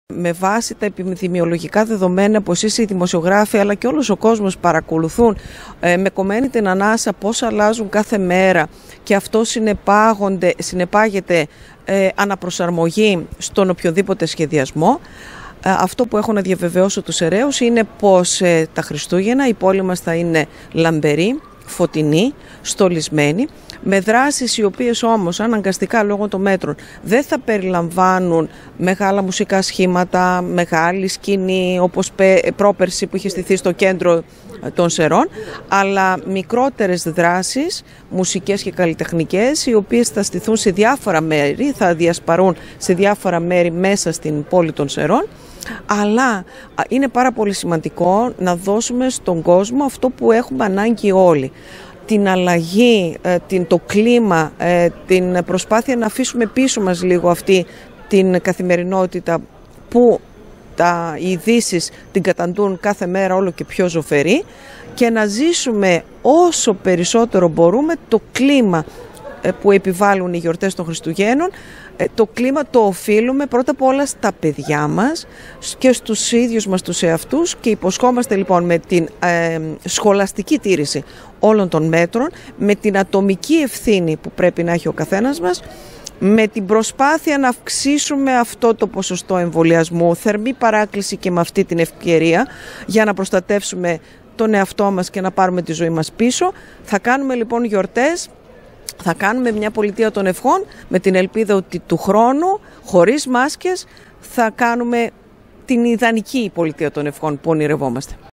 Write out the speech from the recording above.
Με βάση τα επιδημιολογικά δεδομένα που εσείς οι δημοσιογράφοι αλλά και όλος ο κόσμος παρακολουθούν με κομμένη την ανάσα πώς αλλάζουν κάθε μέρα και αυτό συνεπάγεται αναπροσαρμογή στον οποιοδήποτε σχεδιασμό. Αυτό που έχω να διαβεβαιώσω τους αιρέους είναι πως τα Χριστούγεννα η πόλη μας θα είναι λαμπερή, φωτεινή, στολισμένη, με δράσεις οι οποίες όμως αναγκαστικά λόγω των μέτρων δεν θα περιλαμβάνουν μεγάλα μουσικά σχήματα, μεγάλη σκηνή όπως πρόπερση που είχε στηθεί στο κέντρο των Σερών, αλλά μικρότερες δράσεις, μουσικές και καλλιτεχνικές, οι οποίες θα στηθούν σε διάφορα μέρη, θα διασπαρούν σε διάφορα μέρη μέσα στην πόλη των Σερών. Αλλά είναι πάρα πολύ σημαντικό να δώσουμε στον κόσμο αυτό που έχουμε ανάγκη όλοι. Την αλλαγή, το κλίμα, την προσπάθεια να αφήσουμε πίσω μας λίγο αυτή την καθημερινότητα που οι ειδήσεις την καταντούν κάθε μέρα όλο και πιο ζωφερή και να ζήσουμε όσο περισσότερο μπορούμε το κλίμα που επιβάλλουν οι γιορτές των Χριστουγέννων. Το κλίμα το οφείλουμε πρώτα απ' όλα στα παιδιά μας και στους ίδιους μας τους εαυτούς και υποσχόμαστε λοιπόν με την σχολαστική τήρηση όλων των μέτρων, με την ατομική ευθύνη που πρέπει να έχει ο καθένας μας, με την προσπάθεια να αυξήσουμε αυτό το ποσοστό εμβολιασμού, θερμή παράκληση και με αυτή την ευκαιρία για να προστατεύσουμε τον εαυτό μας και να πάρουμε τη ζωή μας πίσω. Θα κάνουμε λοιπόν γιορτές. Θα κάνουμε μια πολιτεία των ευχών με την ελπίδα ότι του χρόνου, χωρίς μάσκες, θα κάνουμε την ιδανική πολιτεία των ευχών που ονειρευόμαστε.